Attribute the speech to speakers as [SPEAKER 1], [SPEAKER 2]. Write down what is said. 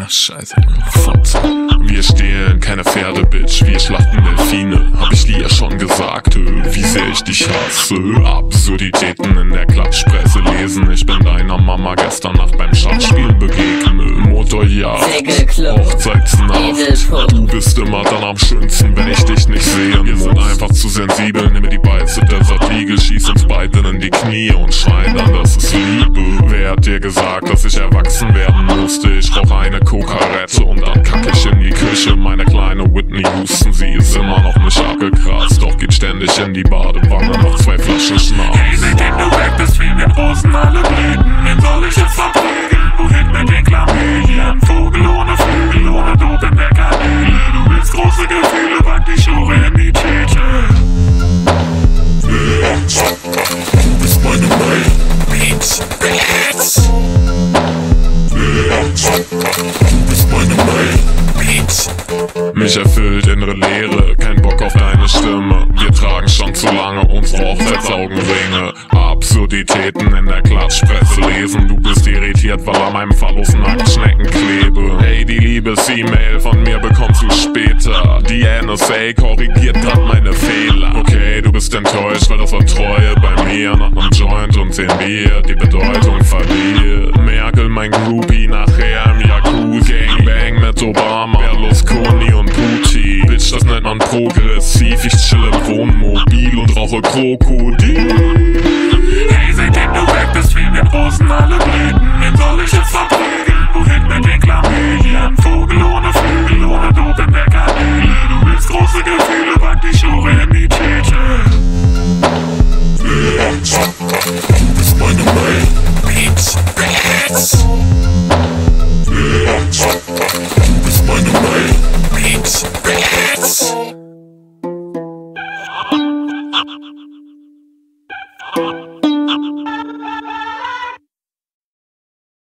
[SPEAKER 1] Scheiße. Fotze. Wir stehlen keine Pferde, Bitch, wir schlachten Delfine. Hab ich dir ja schon gesagt, wie sehr ich dich hasse. Absurditäten in der Klatschpresse lesen. Ich bin deiner Mama gestern Nacht beim Schachspiel begegnet. Motorjagd, Hochzeitsnacht. Du bist immer dann am schönsten, wenn ich dich nicht sehe. Wir sind einfach zu sensibel, nimm mir die Beize, Desert Eagle, schieß uns beide in die Knie und schrei dann, das ist Liebe. Wer hat dir gesagt, dass ich erwachsen werden musste? Ich rauch eine Kokarette und dann kack ich in die Küche. Meine kleine Whitney Houston, sie ist immer noch nicht abgekratzt, doch geht ständig in die Badewanne nach 2 Flaschen Schnaps.
[SPEAKER 2] Hey, seitdem du weg bist, wie wir draußen alle blieben, wen soll ich jetzt verprügeln? Wohin mit den Chlamydien? Vogel ohne Flügel, ohne Dope in der Kanäle. Du willst große Gefühle, pack die Schuhe in die Tüte. Du bist meine Mail, Beats, Beats. Du bist meine Mail, Beats.
[SPEAKER 1] Mich erfüllt innere Leere, kein Bock auf deine Stimme. Wir tragen schon zu lange unsere Hochzeitsaugenringe. Absurditäten in der Klatschpresse lesen. Du bist irritiert, weil an meinem Phallus Nacktschnecken klebe. Hey, die Liebes-E-Mail von mir bekommst du später. Die NSA korrigiert grad meine Fehler. Okay, du bist enttäuscht, weil das war Treue bei mir. Nach nem Joint und 10 Bier die Bedeutung verliert. Merkel, mein Groupie, nachher im Jacuzzi. Gangbang mit Obama, Berlusconi und Putin. Bitch, das nennt man progressiv. Ich chill im Wohnmobil und rauche Krokodil.
[SPEAKER 2] Hey, seitdem du weg bist, wie wir draußen alle blieben, wen soll ich jetzt verprügeln? Wohin mit den Chlamydien? Vogel ohne Flügel, ohne Dope in der Kanäle. Du willst große Gefühle, pack die Schuhe in die Tüte. Du bist meine Mail, Beats, Beats.